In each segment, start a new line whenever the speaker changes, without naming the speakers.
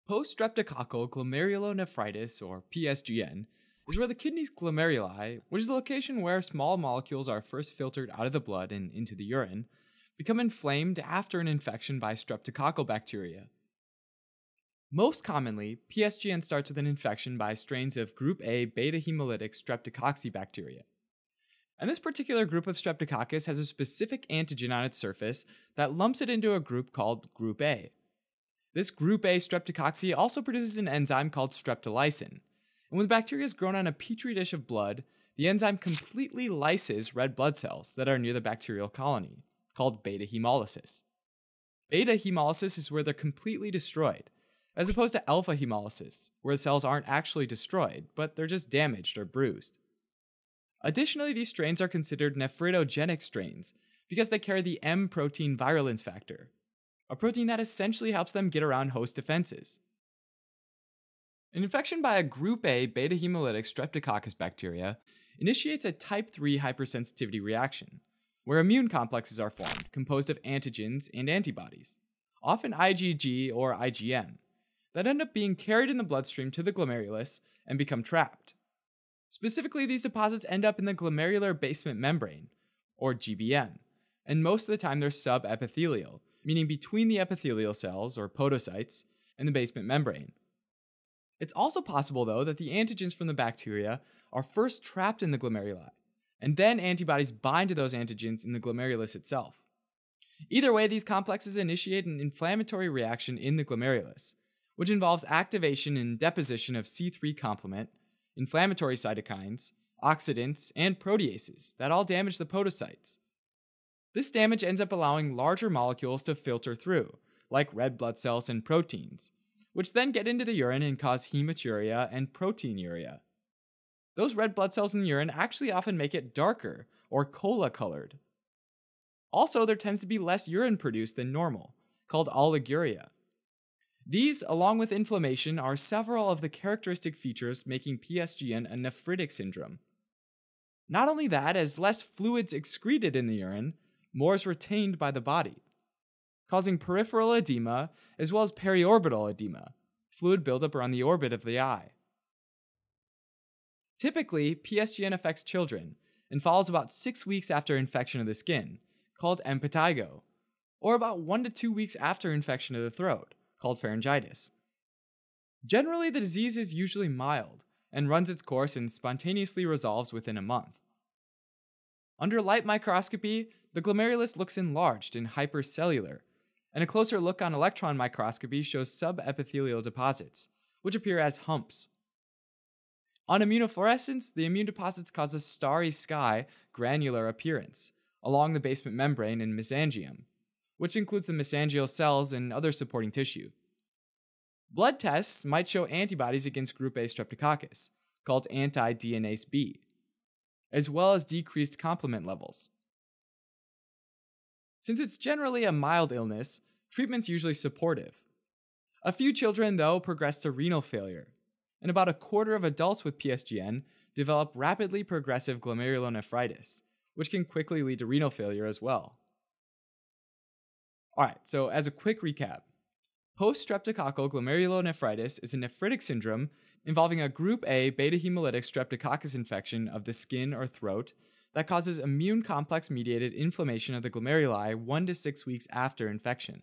Poststreptococcal glomerulonephritis, or PSGN, is where the kidney's glomeruli, which is the location where small molecules are first filtered out of the blood and into the urine, become inflamed after an infection by streptococcal bacteria. Most commonly, PSGN starts with an infection by strains of group A beta-hemolytic streptococci bacteria. And this particular group of streptococcus has a specific antigen on its surface that lumps it into a group called group A. This group A streptococci also produces an enzyme called streptolysin, and when the bacteria is grown on a petri dish of blood, the enzyme completely lyses red blood cells that are near the bacterial colony, called beta hemolysis. Beta hemolysis is where they're completely destroyed, as opposed to alpha hemolysis, where the cells aren't actually destroyed, but they're just damaged or bruised. Additionally, these strains are considered nephritogenic strains because they carry the M protein virulence factor, a protein that essentially helps them get around host defenses. An infection by a group A beta-hemolytic streptococcus bacteria initiates a type 3 hypersensitivity reaction, where immune complexes are formed composed of antigens and antibodies, often IgG or IgM, that end up being carried in the bloodstream to the glomerulus and become trapped. Specifically, these deposits end up in the glomerular basement membrane, or GBM, and most of the time they're subepithelial, meaning between the epithelial cells, or podocytes, and the basement membrane. It's also possible, though, that the antigens from the bacteria are first trapped in the glomeruli, and then antibodies bind to those antigens in the glomerulus itself. Either way, these complexes initiate an inflammatory reaction in the glomerulus, which involves activation and deposition of C3 complement, inflammatory cytokines, oxidants, and proteases that all damage the podocytes. This damage ends up allowing larger molecules to filter through, like red blood cells and proteins, which then get into the urine and cause hematuria and proteinuria. Those red blood cells in the urine actually often make it darker, or cola-colored. Also, there tends to be less urine produced than normal, called oliguria. These, along with inflammation, are several of the characteristic features making PSGN a nephritic syndrome. Not only that, as less fluids excreted in the urine, more is retained by the body, causing peripheral edema as well as periorbital edema, fluid buildup around the orbit of the eye. Typically, PSGN affects children and follows about 6 weeks after infection of the skin, called impetigo, or about 1 to 2 weeks after infection of the throat, called pharyngitis. Generally, the disease is usually mild and runs its course and spontaneously resolves within a month. Under light microscopy, the glomerulus looks enlarged and hypercellular, and a closer look on electron microscopy shows subepithelial deposits, which appear as humps. On immunofluorescence, the immune deposits cause a starry sky, granular appearance along the basement membrane and mesangium, which includes the mesangial cells and other supporting tissue. Blood tests might show antibodies against group A streptococcus, called anti-DNase B, as well as decreased complement levels. Since it's generally a mild illness, treatment's usually supportive. A few children, though, progress to renal failure, and about a quarter of adults with PSGN develop rapidly progressive glomerulonephritis, which can quickly lead to renal failure as well. Alright, so as a quick recap, poststreptococcal glomerulonephritis is a nephritic syndrome involving a group A beta-hemolytic streptococcus infection of the skin or throat that causes immune complex-mediated inflammation of the glomeruli 1 to 6 weeks after infection.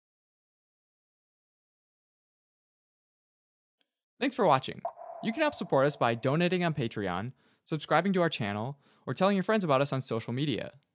Thanks for watching. You can help support us by donating on Patreon, subscribing to our channel, or telling your friends about us on social media.